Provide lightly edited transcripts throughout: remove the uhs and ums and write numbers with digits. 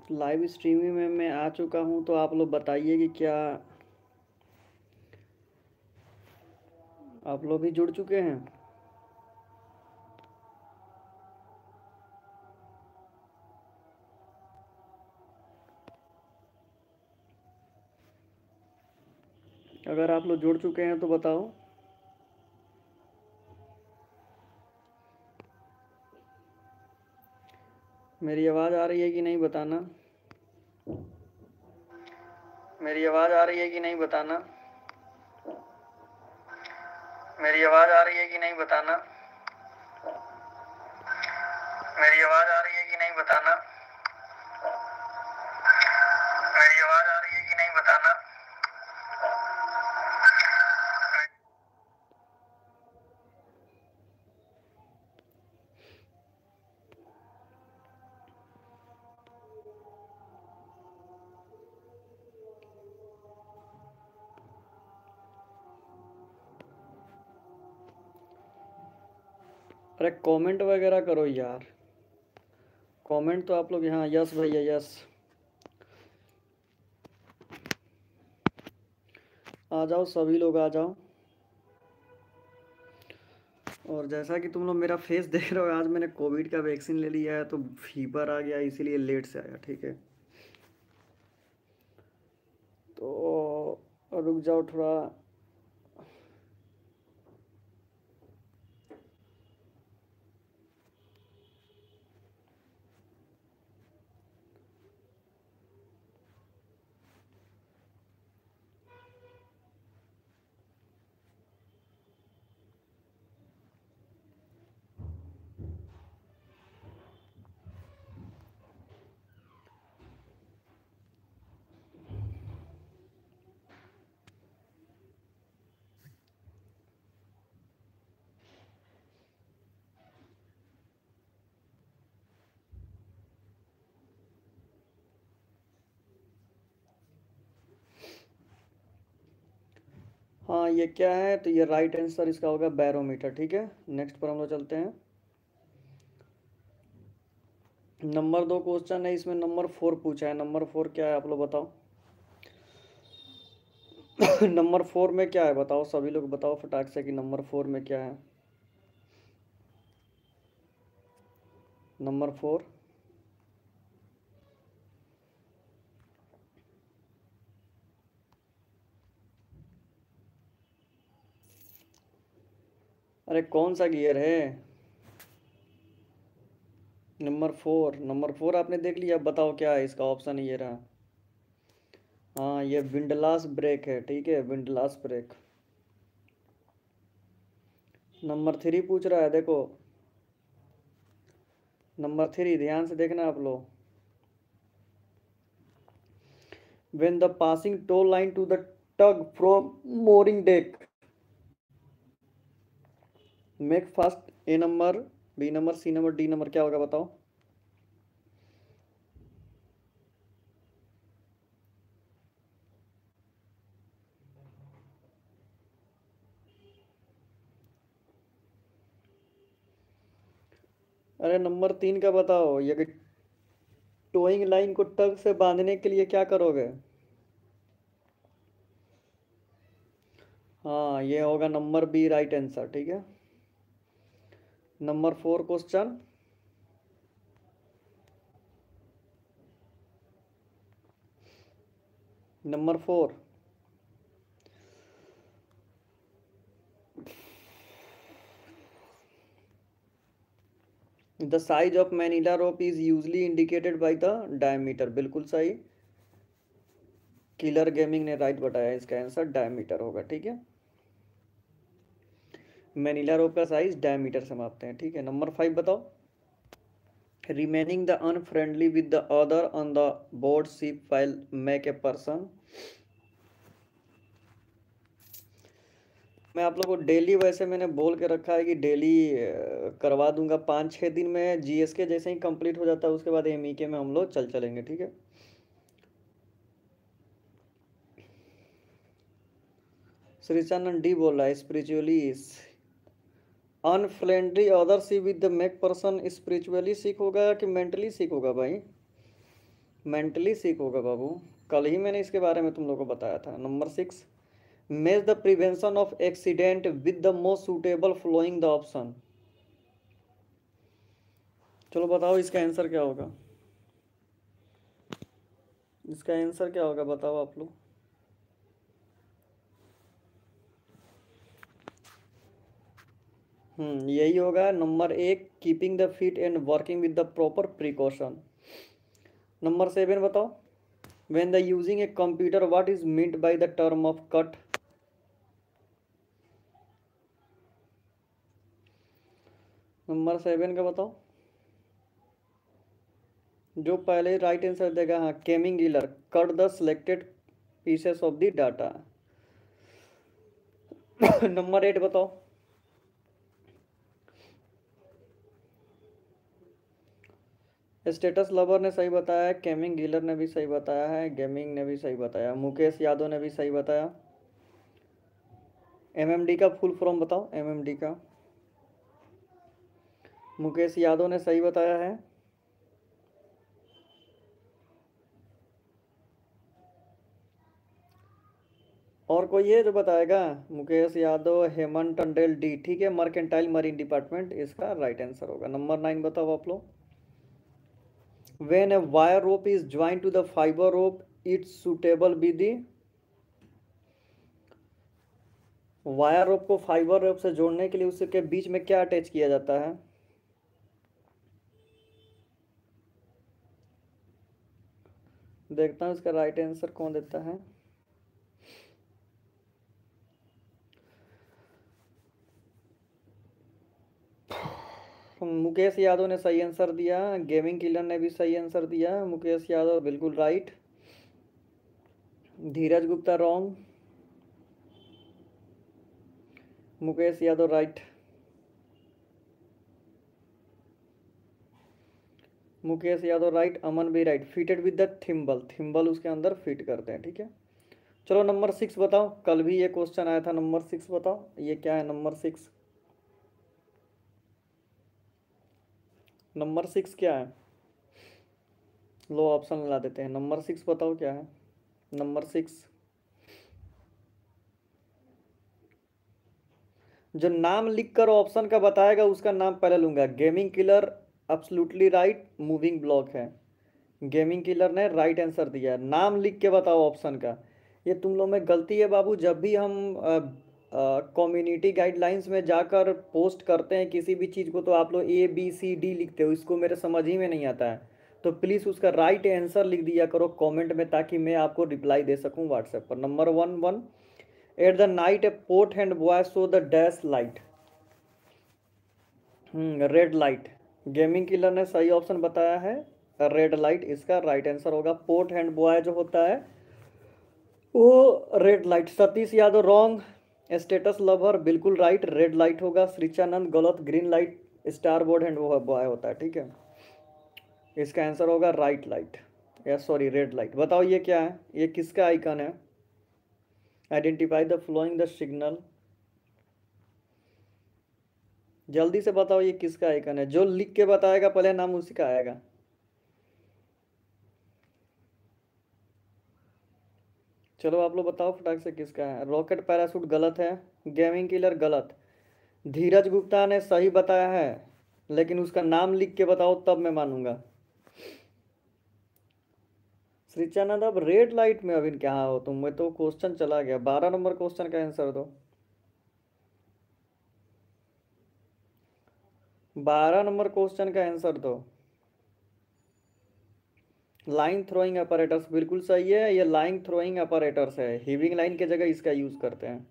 Live streaming में मैं आ चुका हूं, तो आप लोग बताइए कि क्या आप लोग भी जुड़ चुके हैं? अगर आप लोग जुड़ चुके हैं तो बताओ। मेरी आवाज़ आ रही है कि नहीं बताना। मेरी आवाज़ आ रही है कि नहीं बताना। मेरी आवाज़ आ रही है कि नहीं बताना। मेरी आवाज़ आ रही है कि नहीं बताना। मेरी आवाज़ आ रही है कि नहीं बताना। अरे कमेंट वगैरह करो यार। कमेंट तो आप लोग यहाँ, यस भैया यस। आ जाओ सभी लोग आ जाओ। और जैसा कि तुम लोग मेरा फेस देख रहे हो, आज मैंने कोविड का वैक्सीन ले लिया है, तो फीवर आ गया, इसीलिए लेट से आया। ठीक है, तो रुक जाओ थोड़ा। हाँ, ये क्या है? तो ये राइट आंसर इसका होगा बैरोमीटर। ठीक है, नेक्स्ट पर हम लोग चलते हैं। नंबर 2 क्वेश्चन है, इसमें नंबर 4 पूछा है। नंबर 4 क्या है आप लोग बताओ। नंबर 4 में क्या है बताओ, सभी लोग बताओ फटाक से कि नंबर 4 में क्या है। नंबर 4। अरे कौन सा गियर है? नंबर 4 आपने देख लिया, अब बताओ क्या है इसका ऑप्शन। ये रहा। हाँ, ये विंडलास ब्रेक है। ठीक है, विंडलास ब्रेक। नंबर 3 पूछ रहा है, देखो। नंबर 3 ध्यान से देखना आप लोग। When the passing tow line to the tug from mooring deck, make fast A number, B number, C number, D number, क्या होगा बताओ। अरे नंबर 3 का बताओ। ये टोइंग लाइन को टग से बांधने के लिए क्या करोगे? हाँ, ये होगा नंबर बी राइट आंसर। ठीक है, number 4 question. Number 4, the size of manila rope is usually indicated by the diameter. बिल्कुल सही, किलर गेमिंग ने राइट बताया, इसका आंसर डायमीटर होगा। ठीक है, मैनीला रोप का साइज डायमीटर से मापते हैं। ठीक है, नंबर 5 बताओ। Remaining the unfriendly with the other on the board ship while make a person। मैं आप लोगों को डेली, वैसे मैंने बोल के रखा है कि डेली करवा दूंगा। 5-6 दिन में जीएसके जैसे ही कंप्लीट हो जाता है, उसके बाद एमईके में हम लोग चलेंगे। ठीक है, श्रीचंदन डी बोल रहा है spiritually unfriendly other C with the make person spiritually sick होगा कि मेंटली सिक होगा भाई? मेंटली सिक होगा बाबू, कल ही मैंने इसके बारे में तुम लोगों को बताया था। Number 6, match the prevention of accident with the most suitable following the option. चलो बताओ इसका आंसर क्या होगा, इसका आंसर क्या होगा बताओ आप लोग। यही होगा number 1, keeping the fit and working with the proper precaution. Number 7 बताओ, when the using a computer what is meant by the term of cut. Number 7 का बताओ, जो पहले राइट आंसर देगा, हाँ, gaming killer cut the selected pieces of the data. Number 8 बताओ, status lover ने सही बताया है, केमिंग गिलर ने भी सही बताया है, गेमिंग ने भी सही बताया, मुकेश यादव ने भी सही बताया। एमएमडी का फुल फॉर्म बताओ, एमएमडी का। मुकेश यादव ने सही बताया है। और कोई है जो बताएगा? मुकेश यादव, हेमंत टंडेल डी, ठीक है, मर्केंटाइल मरीन डिपार्टमेंट इसका राइट आंसर होगा। नंबर 9 बताओ आप लोग, when a wire rope is join to the fibre rope it's suitable be the. Wire rope को फाइबर रोप से जोड़ने के लिए उसके बीच में क्या अटैच किया जाता है? देखता हूँ इसका राइट आंसर कौन देता है। मुकेश यादव ने सही आंसर दिया, गेमिंग किलर ने भी सही आंसर दिया, मुकेश यादव बिल्कुल right, Dheeraj Gupta wrong, Mukesh Yadav right. Mukesh Yadav right, Aman भी right. Fitted with the thimble, thimble उसके अंदर फिट करते हैं, ठीक है। चलो नंबर 6 बताओ, कल भी ये क्वेश्चन आया था। नंबर 6 बताओ, ये क्या है नंबर 6? नंबर 6 क्या है? लो ऑप्शन ला देते हैं। नंबर 6 बताओ क्या है नंबर 6? जो नाम लिखकर ऑप्शन का बताएगा उसका नाम पहले लूंगा। Gaming killer absolutely right, moving block है। गेमिंग किलर ने राइट आंसर दिया है। नाम लिख के बताओ ऑप्शन का। ये तुम लोग में गलती है बाबू, जब भी हम कम्युनिटी गाइडलाइंस में जाकर पोस्ट करते हैं किसी भी चीज़ को तो आप लोग ABCD लिखते हो, इसको मेरे समझ ही में नहीं आता है। तो प्लीज़ उसका राइट आंसर लिख दिया करो कमेंट में, ताकि मैं आपको रिप्लाई दे सकूं व्हाट्सएप पर। Number 1, at the night a port hand buoy so the dash light, red light. Gaming killer ने सही ऑप्शन बताया है, रेड लाइट इसका राइट आंसर होगा। पोर्ट हैंड बॉय जो होता है वो red light. Satish Yadav wrong, status lover बिल्कुल राइट, रेड लाइट होगा। श्रीचानंद गलत, green light starboard hand वो बॉय होता है, ठीक है। इसका आंसर होगा राइट लाइट, या सॉरी रेड लाइट। बताओ ये क्या है, ये किसका आइकन है? Identify the following the signal, जल्दी से बताओ ये किसका आइकन है? जो लिख के बताएगा पहले नाम उसी का आएगा। चलो आप लोग बताओ फटाक से किसका है। रॉकेट पैराशूट गलत है, गेमिंग किलर गलत, धीरज गुप्ता ने सही बताया है, लेकिन उसका नाम लिख के बताओ तब मैं मानूंगा। श्रीचानंद अब रेड लाइट में अभी क्या हो तुम, मैं तो क्वेश्चन चला गया। 12 नंबर क्वेश्चन का आंसर दो। 12 नंबर क्वेश्चन का आंसर दो। लाइन थ्रोइंग अपरेटर्स बिल्कुल सही है, ये लाइन थ्रोइंग अपरेटर्स है, हीविंग लाइन के जगह इसका यूज करते हैं।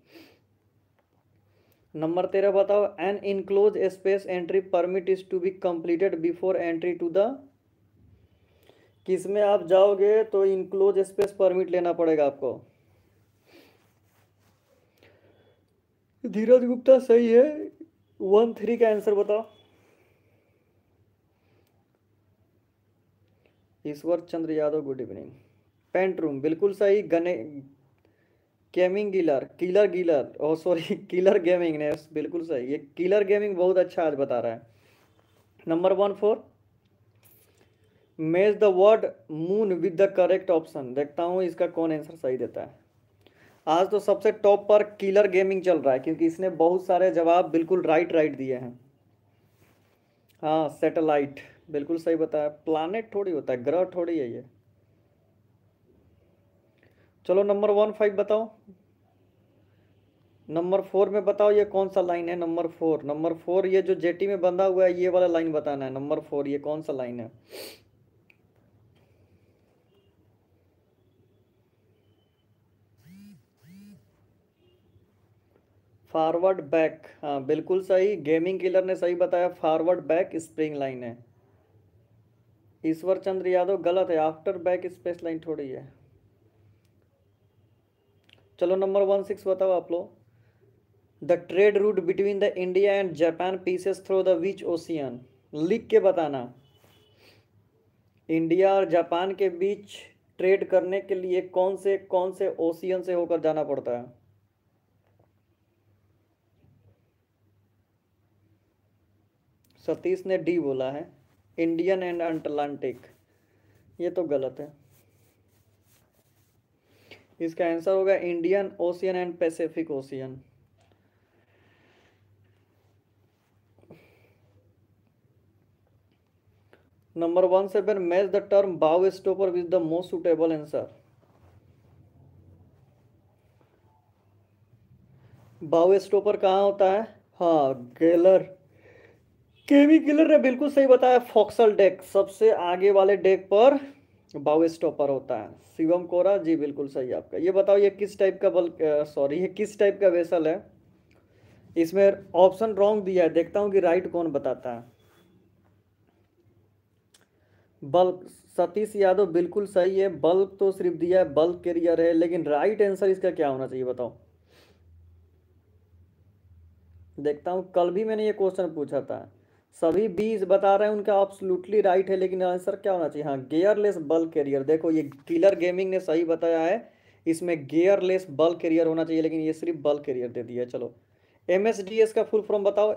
नंबर 13 बताओ, an enclose space entry permit is to be completed before entry to the. किसमें आप जाओगे तो इनक्लोज स्पेस परमिट लेना पड़ेगा आपको। धीरज गुप्ता सही है। 1-3 का आंसर बताओ। Ishwar Chandra Yadav good evening. Paint room बिल्कुल सही। गने gaming गिलर, killer killer, oh sorry killer gaming ने बिल्कुल सही। ये किलर गेमिंग बहुत अच्छा आज बता रहा है। Number 14, match the word moon with the correct option. देखता हूँ इसका कौन आंसर सही देता है। आज तो सबसे टॉप पर किलर गेमिंग चल रहा है क्योंकि इसने बहुत सारे जवाब बिल्कुल राइट राइट दिए हैं। हाँ सैटेलाइट, बिल्कुल सही बताया। प्लानेट थोड़ी होता है, ग्रह थोड़ी है ये। चलो नंबर 15 बताओ। नंबर 4 में बताओ ये कौन सा लाइन है। नंबर 4 ये जो जेटी में बंधा हुआ है ये वाला लाइन बताना है। नंबर 4 ये कौन सा लाइन है। फॉरवर्ड बैक, हाँ बिल्कुल सही। गेमिंग किलर ने सही बताया, फॉरवर्ड बैक स्प्रिंग लाइन है। ईश्वर चंद्र यादव गलत है, आफ्टर बैक स्पेस लाइन थोड़ी है। चलो नंबर 16 बताओ आप लोग। The trade route between the India and Japan passes through the which ocean. लिख के बताना। इंडिया और जापान के बीच ट्रेड करने के लिए कौन से ओशियन से होकर जाना पड़ता है। सतीश ने डी बोला है, इंडियन एंड अटलांटिक। ये तो गलत है। इसका आंसर होगा Indian Ocean and Pacific Ocean. Number 17 match the term bow stopper with the most suitable answer. Bow stopper कहाँ होता है। हाँ गेलर, केवी गिलर ने बिल्कुल सही बताया। फॉक्सल डेक, सबसे आगे वाले डेक पर बाउ स्टॉपर होता है। शिवम कोरा जी बिल्कुल सही आपका। ये बताओ ये किस टाइप का सॉरी ये किस टाइप का वेसल है। इसमें ऑप्शन रॉन्ग दिया है, देखता हूँ कि राइट कौन बताता है। बल्क, सतीश यादव बिल्कुल सही है। बल्क तो सिर्फ दिया है, बल्क कैरियर है, लेकिन राइट आंसर इसका क्या होना चाहिए बताओ। देखता हूँ, कल भी मैंने ये क्वेश्चन पूछा था। सभी 20 बता रहे हैं उनका एब्सोल्युटली राइट है, लेकिन आंसर क्या होना चाहिए। हाँ गियरलेस बल्क कैरियर। देखो ये किलर गेमिंग ने सही बताया है, इसमें गियरलेस बल्क कैरियर होना चाहिए, लेकिन ये सिर्फ बल्क कैरियर दे दिया है। चलो एमएसडीएस का फुल फॉर्म बताओ।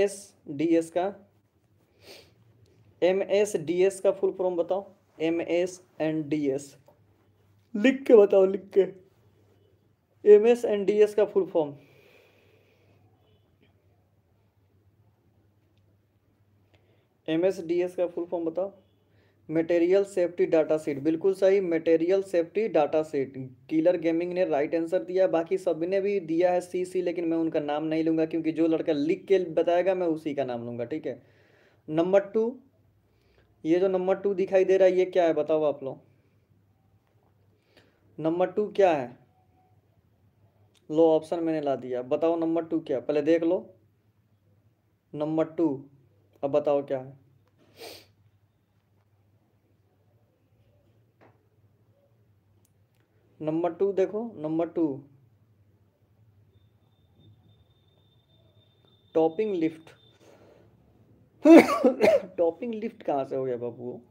एमएसडीएस का फुल फॉर्म बताओ। एमएस एंड डीएस लिख के बताओ, लिख के। एमएस एंड डीएस का फुल फॉर्म। एमएसडीएस का फुल फॉर्म बताओ। मटेरियल सेफ्टी डाटा सीट, बिल्कुल सही। Material safety data sheet. Killer gaming ने राइट आंसर दिया, बाकी सब ने भी दिया है सी सी, लेकिन मैं उनका नाम नहीं लूंगा क्योंकि जो लड़का लिख के बताएगा मैं उसी का नाम लूंगा, ठीक है। नंबर 2, ये जो नंबर 2 दिखाई दे रहा है ये क्या है बताओ आप लोग। नंबर 2 क्या है। लो ऑप्शन मैंने ला दिया, बताओ नंबर 2 क्या, पहले देख लो। नंबर 2, अब बताओ क्या है। नंबर 2 देखो, number 2 topping lift. Topping lift कहाँ से हो गया बाबू।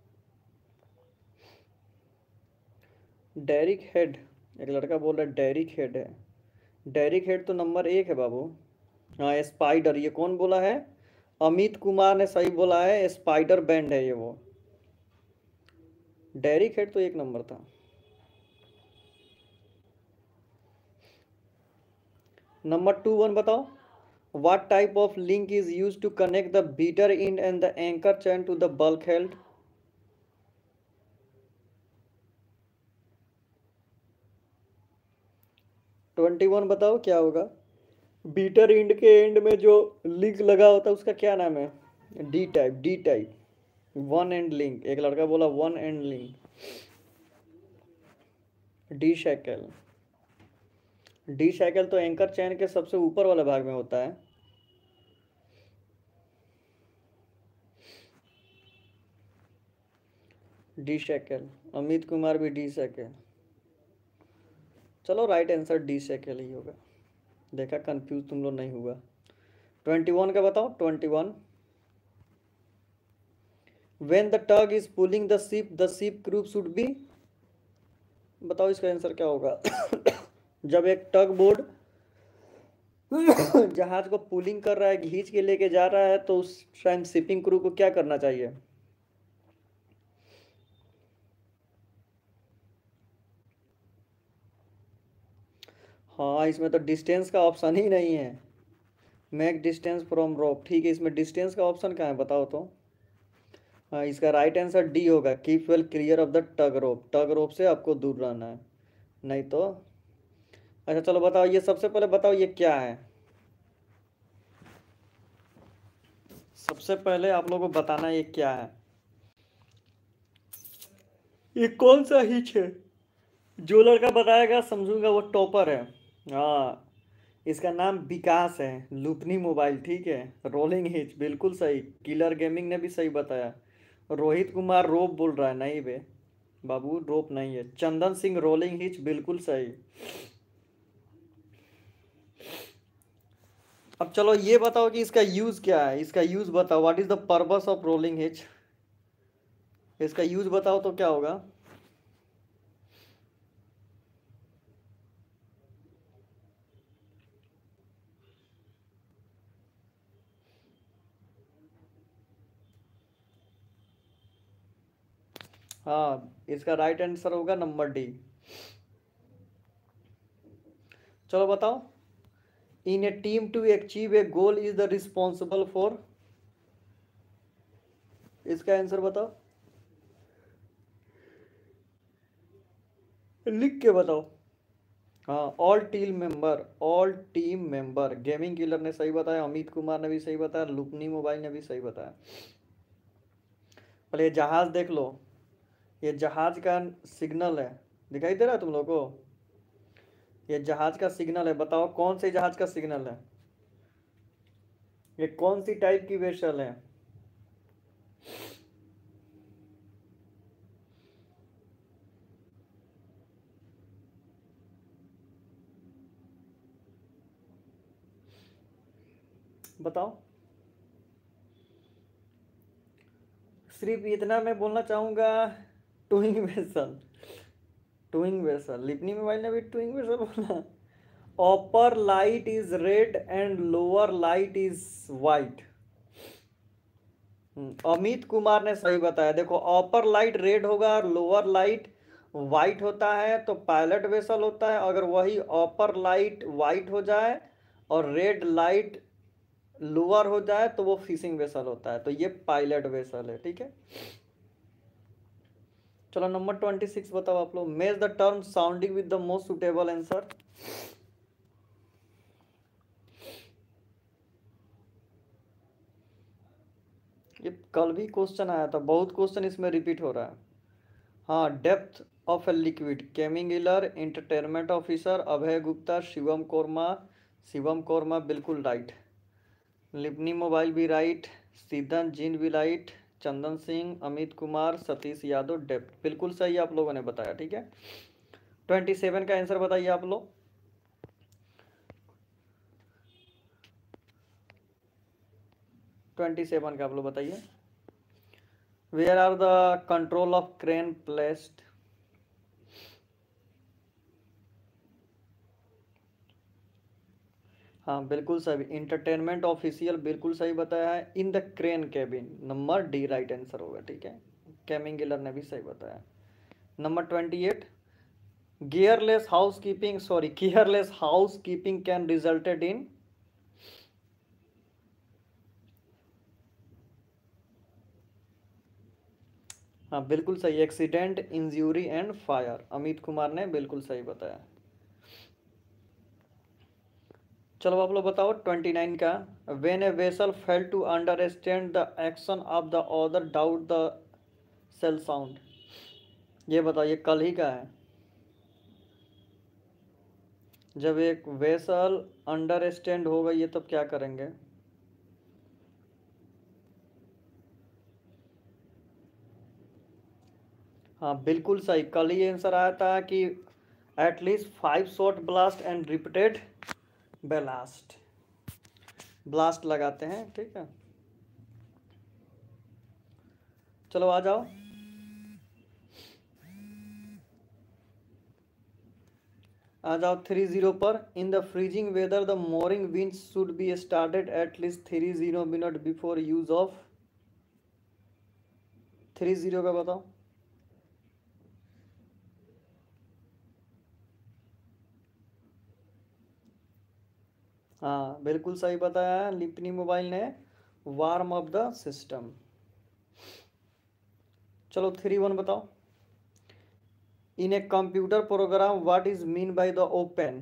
डेरिक हेड, एक लड़का बोल रहा है डेरिक हेड है। डेरिक हेड तो नंबर 1 है बाबू। हाँ स्पाइडर, ये कौन बोला है। अमित कुमार ने सही बोला है, स्पाइडर बैंड है ये वो। डेरिक हेड तो 1 नंबर था। नंबर 2 1 बताओ। What type of link is used to connect the beater end and the anchor chain to the bulkhead? Twenty one बताओ क्या होगा। बीटर एंड के एंड में जो लिंक लगा होता है उसका क्या नाम है। D type one end link, एक लड़का बोला one end link. D shackle, D shackle तो एंकर चैन के सबसे ऊपर वाले भाग में होता है। डी शैकल, अमित कुमार भी डी शैकल। चलो राइट आंसर डी शैकल ही होगा। देखा कंफ्यूज तुम लोग नहीं हुआ। 21 का बताओ। 21 when the tug is pulling the ship crew should be। बताओ इसका आंसर क्या होगा। जब एक टग बोर्ड जहाज को पुलिंग कर रहा है, खींच के लेके जा रहा है, तो उस टाइम शिपिंग क्रू को क्या करना चाहिए। हाँ, इसमें तो डिस्टेंस का ऑप्शन ही नहीं है। मेक डिस्टेंस फ्रॉम रोप, ठीक है, इसमें डिस्टेंस का ऑप्शन कहाँ है बताओ तो। हाँ, इसका राइट आंसर डी होगा, keep well clear of the tug rope, tug rope से आपको दूर रहना है, नहीं तो। अच्छा चलो बताओ, ये सबसे पहले बताओ ये क्या है। सबसे पहले आप लोगों को बताना ये क्या है। ये कौन सा हिच है। जो लड़का बताएगा समझूंगा वो टॉपर है। हाँ, इसका नाम विकास है। लुपनी मोबाइल, ठीक है। रोलिंग हिच बिल्कुल सही, किलर गेमिंग ने भी सही बताया। रोहित कुमार रोप बोल रहा है, नहीं बे बाबू, रोप नहीं है। चंदन सिंह रोलिंग हिच बिल्कुल सही। अब चलो ये बताओ कि इसका यूज क्या है, इसका यूज बताओ, what is the purpose of rolling hitch. इसका यूज बताओ तो क्या होगा। हाँ, इसका राइट आंसर होगा नंबर डी। चलो बताओ, in a team to achieve a goal is the responsible for. इसका आंसर बताओ, लिख के बताओ। हाँ, all team member gaming killer ने सही बताया, अमित कुमार ने भी सही बताया, लुपनी मोबाइल ने भी सही बताया। पहले ये जहाज देख लो, ये जहाज का सिग्नल है, दिखाई दे रहा है तुम लोगों को। ये जहाज का सिग्नल है, बताओ कौन से जहाज का सिग्नल है। ये कौन सी टाइप की वेसल है। बताओ। सिर्फ इतना मैं बोलना चाहूंगा, towing vessel. Towing vessel, Lipni mobile ने भी टूइंग वेसल बोला। Upper light is red and lower light is white. Amit Kumar ने सही बताया, देखो अपर लाइट रेड होगा और लोअर लाइट वाइट होता है तो पायलट वेसल होता है। अगर वही अपर लाइट वाइट हो जाए और रेड लाइट लोअर हो जाए तो वो फिशिंग वेसल होता है, तो ये पायलट वेसल है, ठीक है। चलो नंबर 26 बताओ आप लोग, match the term sounding with the most suitable answer. ये कल भी क्वेश्चन आया था, बहुत क्वेश्चन इसमें रिपीट हो रहा है। हाँ, depth of a liquid, gaming killer, entertainment officer Abhay Gupta, Shivam Korma. Shivam Korma बिल्कुल राइट। लिपनी मोबाइल भी राइट, सिद्धन जिन भी राइट, चंदन सिंह, अमित कुमार, सतीश यादव, डेप्थ बिल्कुल सही आप लोगों ने बताया, ठीक है। 27 का आंसर बताइए आप लोग। 27 का आप लोग बताइए। Where are the control of crane placed. हाँ बिल्कुल सही, इंटरटेनमेंट ऑफिशियल बिल्कुल सही बताया है, in the crane cabin, number D right answer होगा, ठीक है। कैमिंग गिलर ने भी सही बताया। Number 28, careless housekeeping can resulted in. हाँ बिल्कुल सही, accident, injury and fire, Amit Kumar ने बिल्कुल सही बताया। चलो आप लोग बताओ 29 का, when a vessel fail to understand the action of the other doubt the shall sound. ये बताइए कल ही का है। जब एक वेसल अंडरस्टैंड हो गई है तब क्या करेंगे। हाँ बिल्कुल सही, कल ही आंसर आया था कि at least 5 short blast and repeated blast, blast लगाते हैं, ठीक है। चलो आ जाओ, आ जाओ 30 पर। In the freezing weather the mooring winch should be started at least 30 minute before use of. 30 का बताओ। हाँ बिल्कुल सही बताया है, लिपनी मोबाइल ने वार्म अप द सिस्टम। चलो 3-1 बताओ। In a computer program what is mean by the open.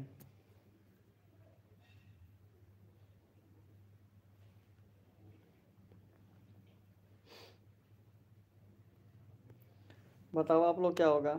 बताओ आप लोग क्या होगा।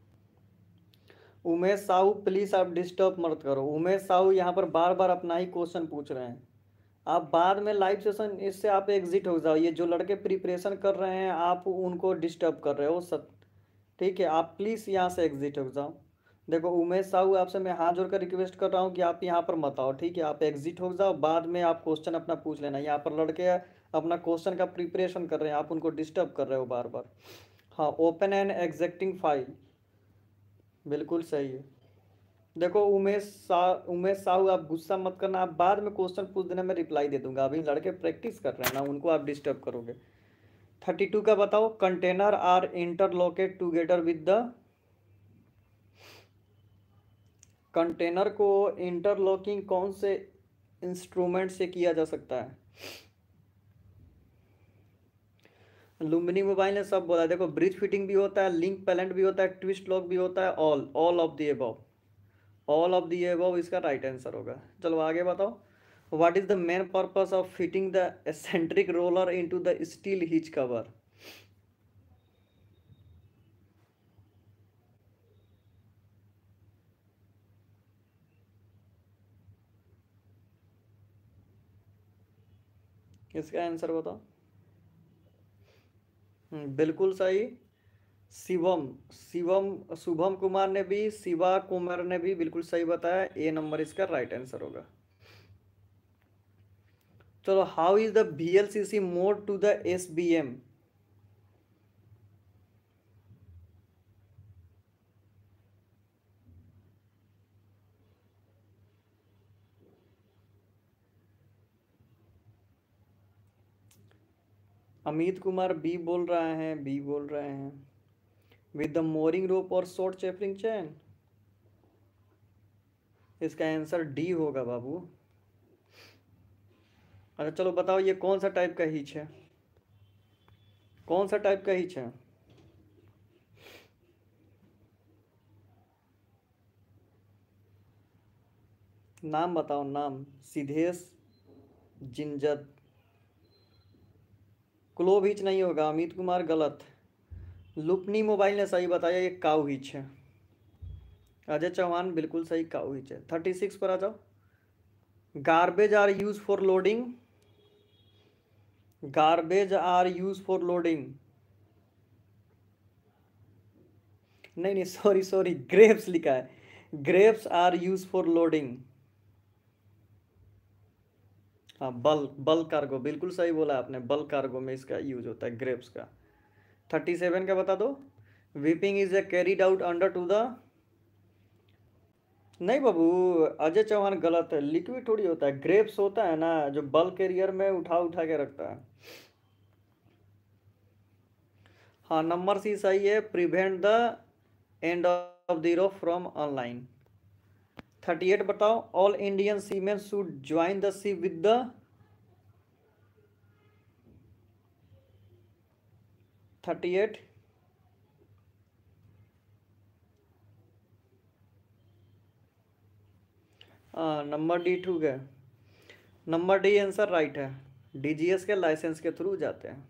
उमेश साहू प्लीज आप डिस्टर्ब मत करो। उमेश साहू यहाँ पर बार बार अपना ही क्वेश्चन पूछ रहे हैं। आप बाद में लाइव सेशन इससे आप एग्जिट हो जाओ। ये जो लड़के प्रिपरेशन कर रहे हैं आप उनको डिस्टर्ब कर रहे हो सब। ठीक है, आप प्लीज़ यहाँ से एग्जिट हो जाओ। देखो उमेश साहू, आपसे मैं हाथ जोड़कर रिक्वेस्ट कर रहा हूँ कि आप यहाँ पर मत आओ। ठीक है, आप एग्जिट हो जाओ, बाद में आप क्वेश्चन अपना पूछ लेना। यहाँ पर लड़के अपना क्वेश्चन का प्रिपरेशन कर रहे हैं, आप उनको डिस्टर्ब कर रहे हो बार बार। हाँ, ओपन एंड एग्जैक्टिंग फाइल, बिल्कुल सही है। देखो उमेश साहू आप गुस्सा मत करना, आप बाद में क्वेश्चन पूछ देना, मैं रिप्लाई दे दूंगा। अभी लड़के प्रैक्टिस कर रहे हैं ना, उनको आप डिस्टर्ब करोगे। 32 का बताओ। Container are interlocate together with the. Container को इंटरलॉकिंग कौन से इंस्ट्रूमेंट से किया जा सकता है। लुम्बिनी मोबाइल ने सब बोला। देखो ब्रिज फिटिंग भी होता है, लिंक पैलेंट भी होता है, ट्विस्ट लॉक भी होता है, all all of the above. All of the above इसका राइट आंसर होगा। चलो आगे बताओ। What is the main purpose of fitting the eccentric roller into the steel hatch cover. इसका आंसर बताओ। बिल्कुल सही। शिवम शिवम शुभम कुमार ने भी, शिवा कुमार ने भी बिल्कुल सही बताया। ए नंबर इसका राइट आंसर होगा। चलो, how is the VLCC moored to the SBM। Amit Kumar B बोल रहे हैं, बी बोल रहे हैं। विद द मोरिंग रोप और शॉर्ट चेपरिंग चैन। इसका आंसर डी होगा बाबू। अच्छा चलो बताओ, ये कौन सा टाइप का हिच है। कौन सा टाइप का हिच है। नाम बताओ नाम। सिद्धेश, जिंजत। क्लोव हिच नहीं होगा, अमित कुमार गलत। लुपनी मोबाइल ने सही बताया, ये काउ हिच है। अजय चौहान बिल्कुल सही, काउ हिच है। 36 पर आ जाओ। Garbage are use for loading. Garbage are use for loading. नहीं नहीं, सॉरी सॉरी, ग्रेप्स लिखा है। Grapes are use for loading. हाँ, बल्क कार्गो बिल्कुल सही बोला आपने। बल्क कार्गो में इसका यूज होता है ग्रेप्स का। 37 का बता दो। Whipping is a carried out under to the. नहीं बाबू, अजय चौहान गलत है। लिक्विड थोड़ी होता है, ग्रेप्स होता है ना जो बल्क कैरियर में उठा उठा के रखता है। हाँ, नंबर सी सही है। Prevent the end of the rope from online. 38 बताओ। All Indian seamen should join the sea with the. 38। Number D two है। नंबर डी आंसर राइट है। DGS के लाइसेंस के थ्रू जाते हैं।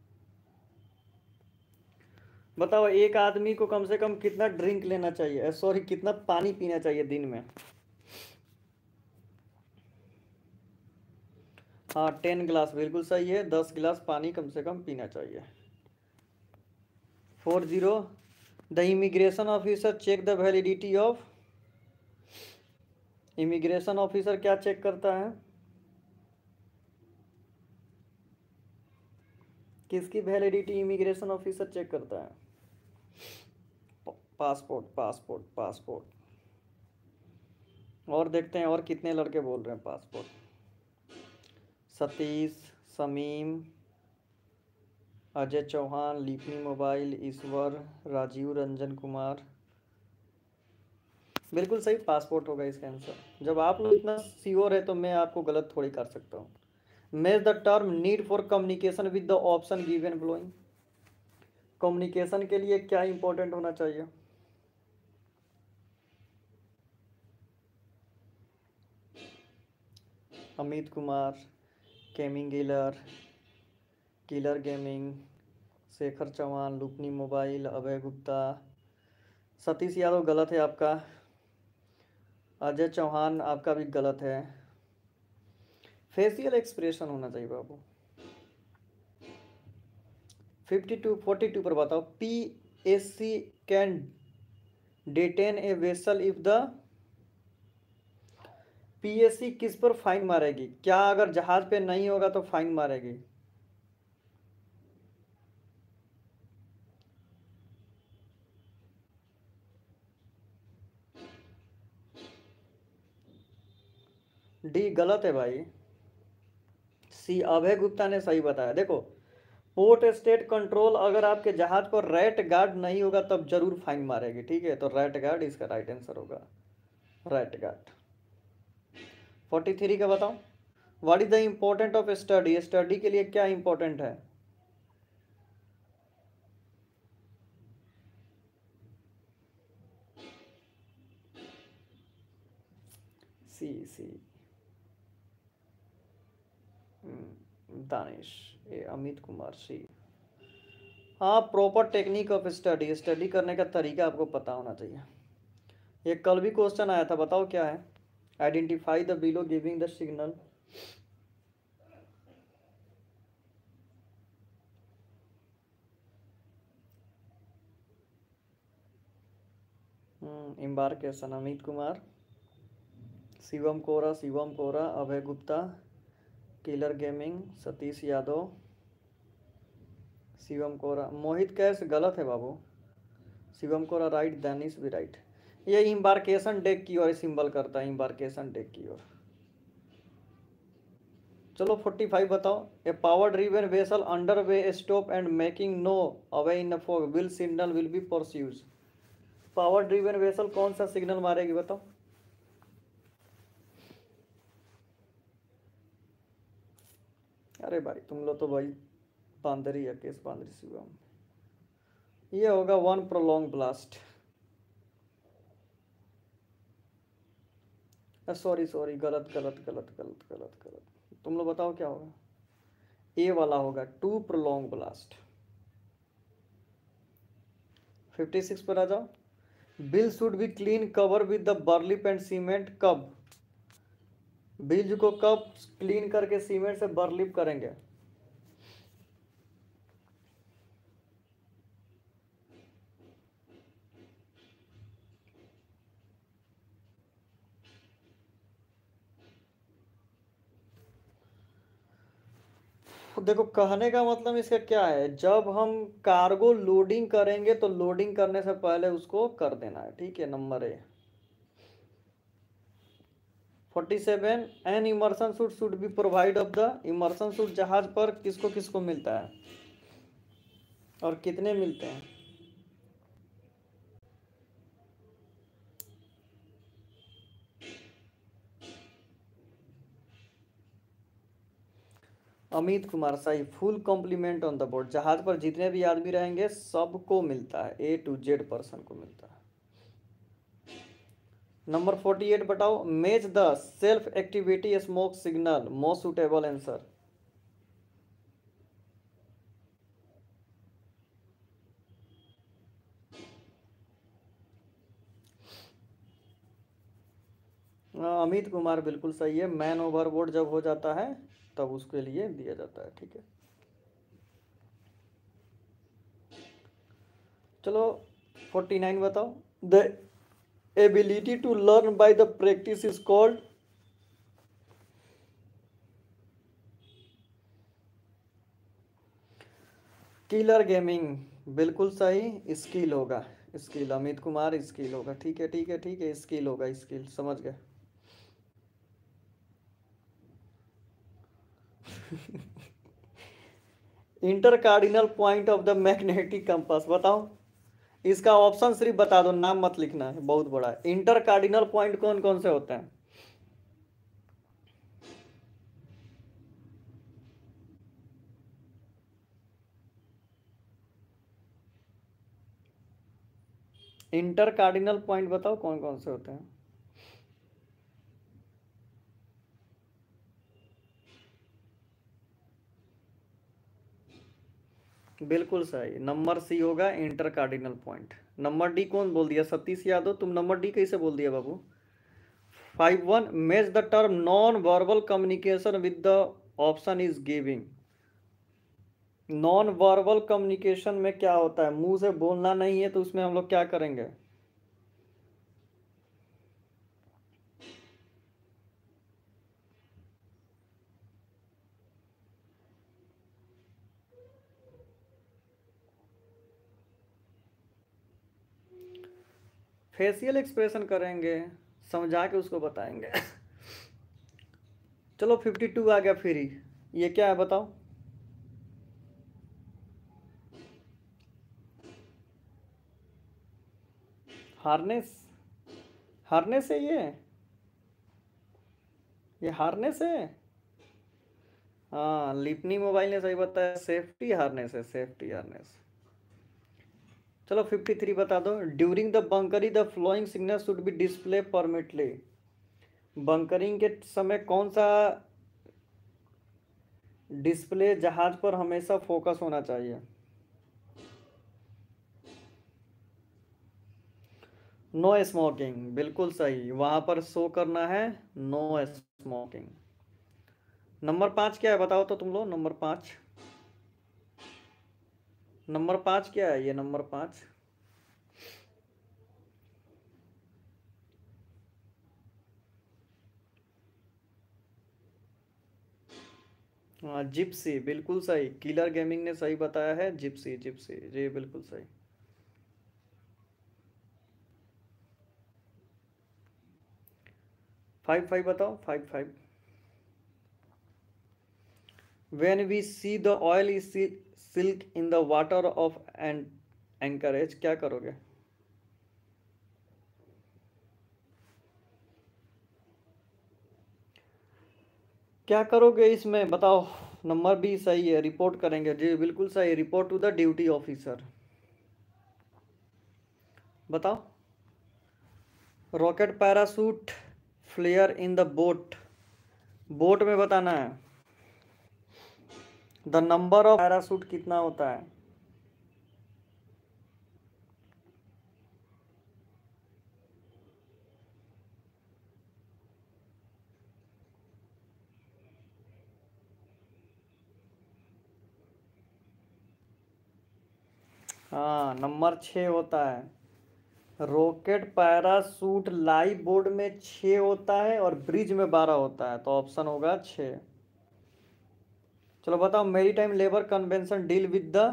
बताओ एक आदमी को कम से कम कितना ड्रिंक लेना चाहिए, सॉरी कितना पानी पीना चाहिए दिन में। हाँ, 10 गिलास बिल्कुल सही है। 10 गिलास पानी कम से कम पीना चाहिए। 40। The immigration officer check the validity of. Immigration officer क्या चेक करता है। किसकी वैलिडिटी इमिग्रेशन ऑफिसर चेक करता है। Passport passport passport. और देखते हैं और कितने लड़के बोल रहे हैं पासपोर्ट। सतीश, समीम, अजय चौहान, लिपनी मोबाइल, ईश्वर, राजीव रंजन कुमार। बिल्कुल सही, पासपोर्ट होगा इसका आंसर। जब आप लोग इतना श्योर है तो मैं आपको गलत थोड़ी कर सकता हूँ। Match the term need for communication with the option given belowing. Communication के लिए क्या इंपॉर्टेंट होना चाहिए? Amit Kumar, gaming गिलर, killer gaming, Shekhar Chauhan, लुपनी मोबाइल, अभय गुप्ता, सतीश यादव गलत है आपका, अजय चौहान आपका भी गलत है। फेशियल एक्सप्रेशन होना चाहिए बाबू। 52 42 पर बताओ। P S C can detain a vessel if the. PSC किस पर फाइन मारेगी? क्या अगर जहाज पे नहीं होगा तो फाइन मारेगी? डी गलत है भाई। सी अभय गुप्ता ने सही बताया। देखो, पोर्ट स्टेट कंट्रोल अगर आपके जहाज पर रेट गार्ड नहीं होगा तब जरूर फाइन मारेगी, ठीक है? तो रेट गार्ड इसका राइट आंसर होगा, रेट गार्ड। 43 का बताओ। What is the important of study? Study के लिए क्या इंपॉर्टेंट है? सी सी। दानिश, ए अमित कुमार, सी। हाँ, proper technique of study, study करने का तरीका आपको पता होना चाहिए। ये कल भी क्वेश्चन आया था, बताओ क्या है? Identify the below giving the signal. Embarkation, Amit Kumar, Shivam Kora, Abhay Gupta, killer gaming, Satish Yadav, Shivam Kora, Mohit Kaish गलत है बाबू। शिवम कोरा राइट, दानिश भी राइट। ये इम्बार्केशन डेक की ओर सिंबल करता है, इम्बार्केशन डेक की ओर। चलो 45 बताओ। A power driven vessel under way stop and making no away in fog will signal will be pursues. Power driven vessel कौन सा सिग्नल मारेगी बताओ? अरे भाई तुम लोग तो भाई बांदरी है, केस बांदरी शिवम। ये होगा one prolong blast. Sorry sorry, गलत गलत गलत गलत गलत गलत। तुम लोग बताओ क्या होगा? ए वाला होगा, टू प्रोलॉन्ग ब्लास्ट। 56 पर आ जाओ। Bill should be clean cover with the burlap and cement कब? बिल को कब क्लीन करके सीमेंट से बर्लिप करेंगे? देखो, कहने का मतलब इसका क्या है, जब हम कार्गो लोडिंग करेंगे तो लोडिंग करने से पहले उसको कर देना है, ठीक है? Number A. 47, an immersion suit should be provide of the. Immersion suit जहाज पर किसको किसको मिलता है और कितने मिलते हैं? अमित कुमार सही, full complement on the board. जहाज पर जितने भी आदमी रहेंगे सबको मिलता है, A to Z पर्सन को मिलता है। नंबर 48 बताओ। Match the self activity smoke signal, most suitable answer. Amit Kumar बिल्कुल सही है। मैन ओवरबोर्ड जब हो जाता है तब उसके लिए दिया जाता है, ठीक है? चलो 49 बताओ। The ability to learn by the practice is called. Killer gaming बिल्कुल सही। स्किल होगा, स्किल। अमित कुमार स्किल होगा, ठीक है ठीक है ठीक है, स्किल होगा, स्किल, समझ गए। Inter cardinal point of the magnetic compass बताओ। इसका ऑप्शन सिर्फ बता दो, नाम मत लिखना है, बहुत बड़ा है। इंटर कार्डिनल पॉइंट कौन कौन से होते हैं? इंटर कार्डिनल पॉइंट बताओ कौन कौन से होते हैं? बिल्कुल सही, नंबर सी होगा inter cardinal point. Number D कौन बोल दिया? सतीश यादव, तुम नंबर डी कैसे बोल दिया बाबू? 5-1, match the term non verbal communication with the option is giving. Non verbal communication में क्या होता है? मुंह से बोलना नहीं है, तो उसमें हम लोग क्या करेंगे? फेशियल एक्सप्रेशन करेंगे, समझा के उसको बताएंगे। चलो 52 आ गया फ्री। ये क्या है बताओ? हार्नेस। हार्नेस है ये हार्नेस है। हाँ, लिपनी मोबाइल ने सही बताया, सेफ्टी हार्नेस है, सेफ्टी हार्नेस। चलो 53 बता दो। During the bunkering the flowing signal should be display permanently. Bunkering के समय कौन सा डिस्प्ले जहाज पर हमेशा फोकस होना चाहिए? नो स्मोकिंग, बिल्कुल सही, वहां पर शो करना है नो स्मोकिंग। नंबर 5 क्या है बताओ तो तुम लोग, नंबर 5। नंबर 5 क्या है? ये नंबर 5। हाँ, जिप्सी, बिल्कुल सही, किलर गेमिंग ने सही बताया है, जिप्सी जिप्सी जी बिल्कुल सही। 5-5 बताओ, 5-5। When we see the oil is silk in the water of an anchorage, क्या करोगे? क्या करोगे इसमें बताओ? नंबर भी सही है, रिपोर्ट करेंगे जी बिल्कुल सही, report to the duty officer. बताओ। Rocket parachute flare in the boat. Boat में बताना है। द नंबर ऑफ पैरासूट कितना होता है? हाँ, नंबर 6 होता है। रॉकेट पैरासूट लाइव बोर्ड में 6 होता है और ब्रिज में 12 होता है, तो ऑप्शन होगा 6। चलो बताओ, maritime labour convention deal with the.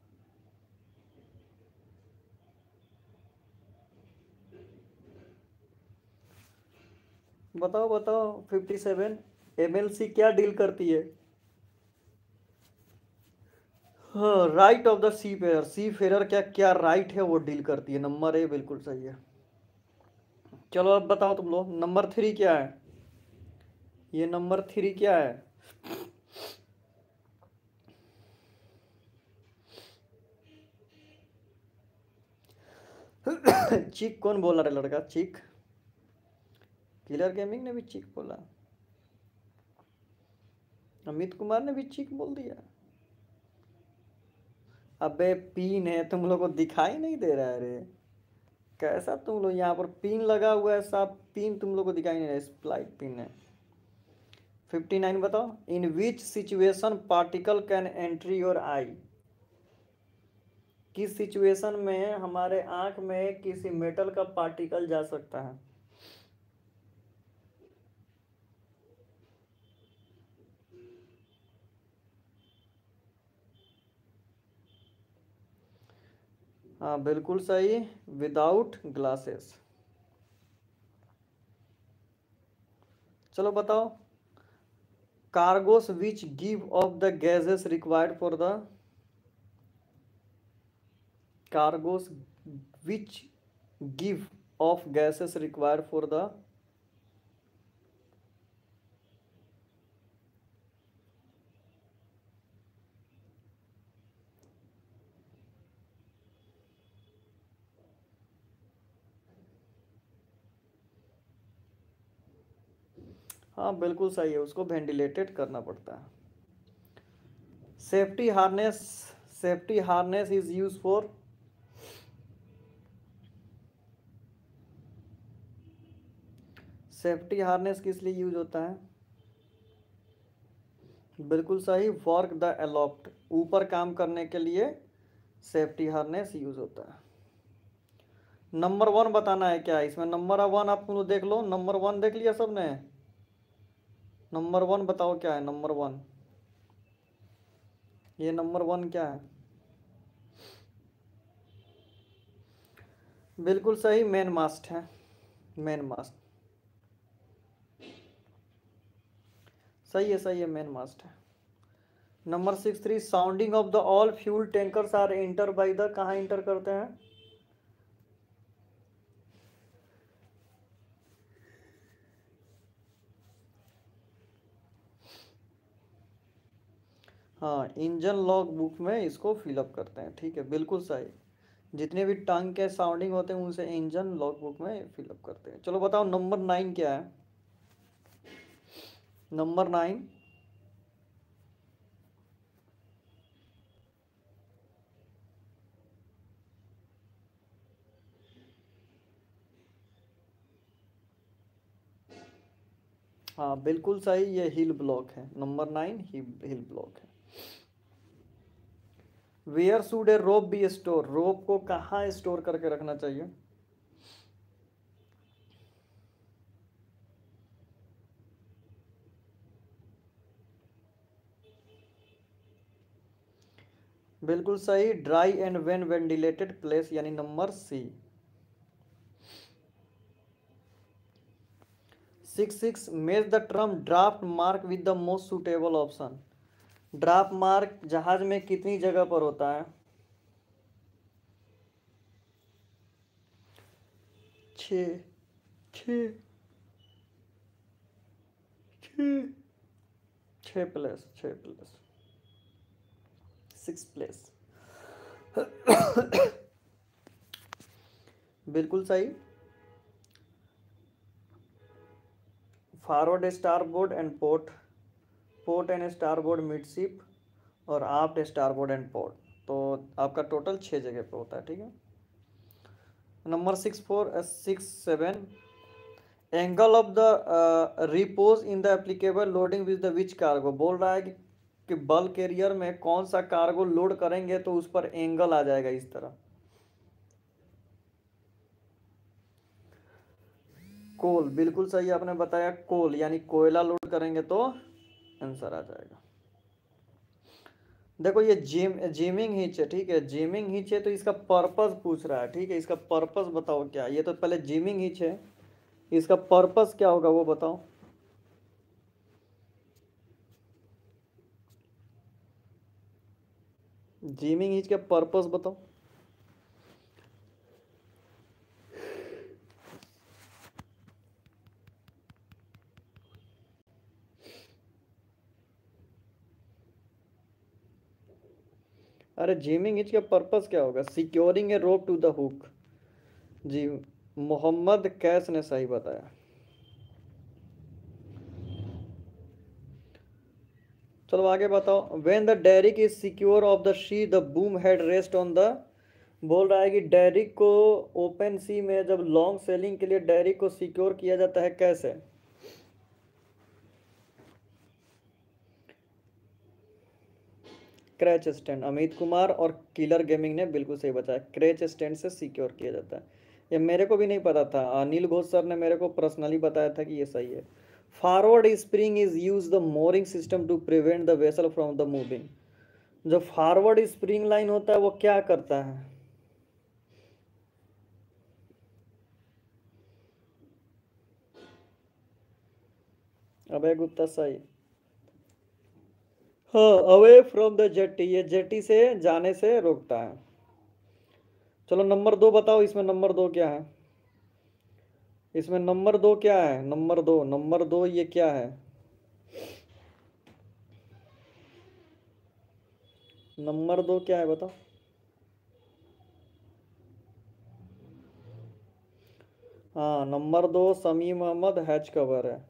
बताओ बताओ 57। एमएलसी क्या डील करती है? हाँ, right of the seafarer, seafarer क्या क्या राइट है वो डील करती है, नंबर ए बिल्कुल सही है। चलो अब बताओ तुम लोग, नंबर 3 क्या है? ये नंबर 3 क्या है? चीक कौन बोला रे लड़का, चीक? किलर गेमिंग ने भी चीक बोला। अमित कुमार ने भी चीक बोल दिया। अबे पिन है, तुम लोग को दिखाई नहीं दे रहा है रे? कैसा तुम लोग, यहाँ पर पिन लगा हुआ है, सब पिन तुम लोग को दिखाई नहीं दे रहा, स्प्लाइट पिन है। 59 बताओ। In which situation particle can entry your eye. किस सिचुएशन में हमारे आंख में किसी मेटल का पार्टिकल जा सकता है? हाँ बिल्कुल सही, विदाउट ग्लासेस। चलो बताओ। Cargoes which give off the gases required for the. Cargoes which give of gases required for the हाँ बिल्कुल सही है, उसको वेंटिलेटेड करना पड़ता है। Safety harness, safety harness is use for, safety harness किस लिए यूज होता है? बिल्कुल सही, वर्क द एलॉप्ट, ऊपर काम करने के लिए सेफ्टी हार्नेस यूज होता है। नंबर वन बताना है क्या इसमें? नंबर वन आप लोग देख लो, नंबर वन देख लिया सबने? नंबर वन बताओ क्या है नंबर वन? ये नंबर वन क्या है? बिल्कुल सही, मेन मास्ट है, मेन मास्ट। सही है, सही है, मेन मास्ट है। Number 63, sounding of the all fuel tankers are enter by the, कहाँ एंटर करते हैं? हाँ, इंजन लॉग बुक में इसको फिलअप करते हैं, ठीक है, बिल्कुल सही। जितने भी टंग के साउंडिंग होते हैं उनसे इंजन लॉग बुक में फिलअप करते हैं। चलो बताओ नंबर 9 क्या है? नंबर 9, हाँ बिल्कुल सही, ये हिल ब्लॉक है, नंबर 9 हिल ब्लॉक है। Where should a rope be store, rope को कहाँ स्टोर करके रखना चाहिए? बिल्कुल सही, dry and well ventilated place, यानी number C. 66, match the term draft mark with the most suitable option, draft mark जहाज में कितनी जगह पर होता है? 6, 6, 6, 6 प्लेस, 6 प्लेस, 6 प्लेस। बिल्कुल सही, forward starboard and port, port and starboard midship, और आफ्ट स्टारबोर्ड एंड पोर्ट। तो आपका टोटल 6 जगह पे होता है, ठीक है। Number 6, 4, 6, 7, angle of the repose in the applicable loading with the which cargo, बोल रहा है कि बल्क कैरियर में कौन सा कार्गो लोड करेंगे तो उस पर एंगल आ जाएगा इस तरह। कोल, बिल्कुल सही आपने बताया, कोल यानी कोयला लोड करेंगे तो आंसर आ जाएगा। देखो ये जिमिंग हिच है, ठीक है, जिमिंग हिच है, तो इसका पर्पस पूछ रहा है, ठीक है, इसका पर्पस बताओ क्या? ये तो पहले जिमिंग हिच है, इसका पर्पस क्या होगा वो बताओ। जिमिंग हिच का पर्पस बताओ। अरे जिमिंग हिच का पर्पस क्या होगा? Securing a rope to the hook. जी, मोहम्मद कैस ने सही बताया। चलो आगे बताओ, when the derrick is secure of the she the boom head rest on the, बोल रहा है कि डेरिक को ओपन सी में जब लॉन्ग सेलिंग के लिए डेरिक को सिक्योर किया जाता है, कैसे? क्रैच स्टैंड, अमित कुमार और किलर गेमिंग ने बिल्कुल सही बताया, क्रैच स्टैंड से सिक्योर किया जाता है। ये मेरे को भी नहीं पता था, अनिल घोष सर ने मेरे को पर्सनली बताया था कि ये सही है। Forward spring is use the mooring system to prevent the vessel from the moving, जो फॉरवर्ड स्प्रिंग लाइन होता है वो क्या करता है? अबे गुप्ता सही, हाँ, अवे फ्रॉम द जेटी, ये जेटी से जाने से रोकता है। चलो नंबर 2 बताओ, इसमें नंबर 2 क्या है? इसमें नंबर 2 क्या है? नंबर 2 ये क्या है? नंबर 2 क्या है बताओ? हाँ, number 2 Shamim Ahmed hatch cover है।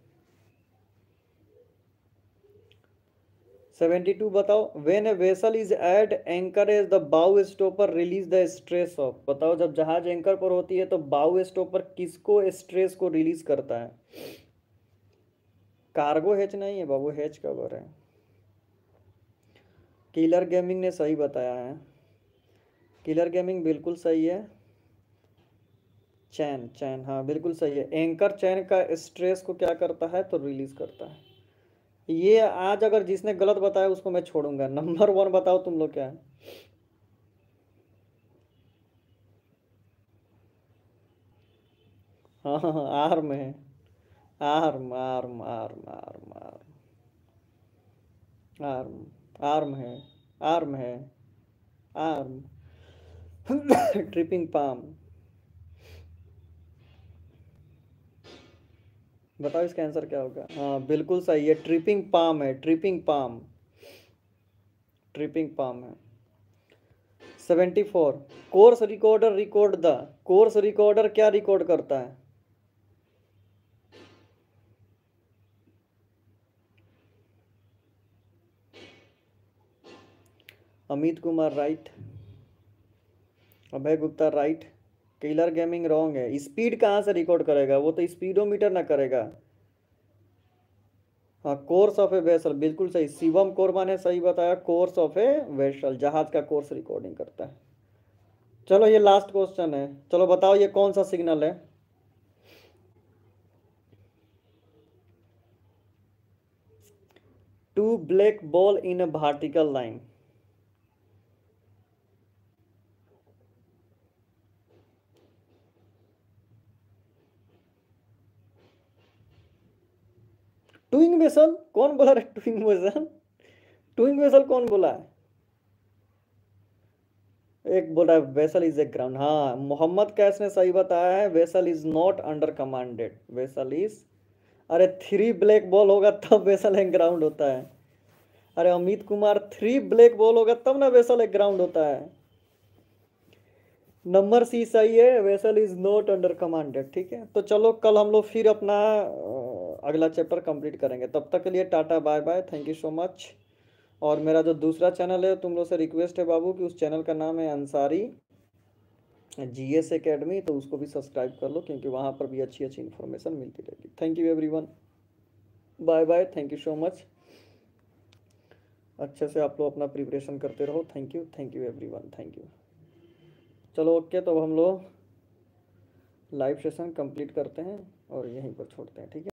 72 बताओ, when a vessel is at anchor as the bow stopper release the stress of. बताओ जब जहाज एंकर पर होती है तो बाउ स्टॉपर किसको स्ट्रेस को रिलीज करता है? कार्गो हैच नहीं है बाबू, हैच कवर है। किलर गेमिंग ने सही बताया है। किलर गेमिंग बिल्कुल सही है। चैन चैन, हाँ बिल्कुल सही है। एंकर चैन का स्ट्रेस को क्या करता है तो रिलीज करता है। ये आज अगर जिसने गलत बताया उसको मैं छोड़ूंगा। नंबर 1 बताओ तुम लोग क्या है? हाँ हाँ हाँ, आर्म है। Arm arm arm arm arm arm arm है। आर्म है। आर्म। Tripping palm. बताओ इसका आंसर क्या होगा? हाँ बिल्कुल सही है, ट्रिपिंग पाम है, ट्रिपिंग पाम। ट्रिपिंग पाम है। 74, course recorder record the. Course recorder क्या रिकॉर्ड करता है? Amit Kumar right. Abhay Gupta right. Killer gaming wrong है। स्पीड कहाँ से रिकॉर्ड करेगा? वो तो स्पीडोमीटर ना करेगा। हाँ, कोर्स ऑफ ए वेसल बिल्कुल सही। शिवम कोरमा ने सही बताया, कोर्स ऑफ ए वेसल जहाज का कोर्स रिकॉर्डिंग करता है। चलो ये लास्ट क्वेश्चन है। चलो बताओ ये कौन सा सिग्नल है? Two black ball in a vertical line. Towing vessel कौन बोला रे? टूइंग वेसल? टूइंग वेसल कौन बोला है? एक बोला वेसल इज ए ग्राउंड। हाँ, मोहम्मद कैस ने सही बताया है, vessel is not under commanded, vessel is. अरे 3 ब्लैक बॉल होगा तब वेसल एक ग्राउंड होता है। अरे अमित कुमार, 3 ब्लैक बॉल होगा तब ना वेसल एक ग्राउंड होता है। नंबर सी सही है, vessel is not under commanded. ठीक है, तो चलो कल हम लोग फिर अपना अगला चैप्टर कंप्लीट करेंगे। तब तक के लिए tata bye bye, thank you so much. और मेरा जो दूसरा चैनल है, तुम लोग से रिक्वेस्ट है बाबू कि उस चैनल का नाम है अंसारी जीएस एकेडमी, तो उसको भी सब्सक्राइब कर लो क्योंकि वहाँ पर भी अच्छी अच्छी इन्फॉर्मेशन मिलती रहेगी। Thank you everyone, bye bye, thank you so much. अच्छे से आप लोग अपना प्रिपरेशन करते रहो। Thank you everyone, thank you. चलो ओके, तो अब हम लोग लाइव सेशन कंप्लीट करते हैं और यहीं पर छोड़ते हैं, ठीक है।